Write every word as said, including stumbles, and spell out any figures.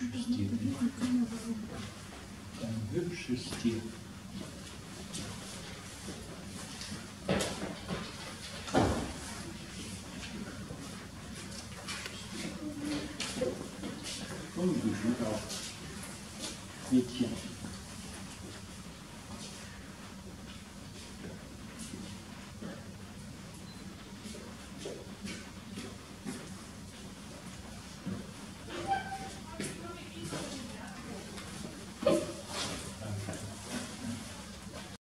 Stier. Ein hübsches Tier. Und die sind auch Mädchen.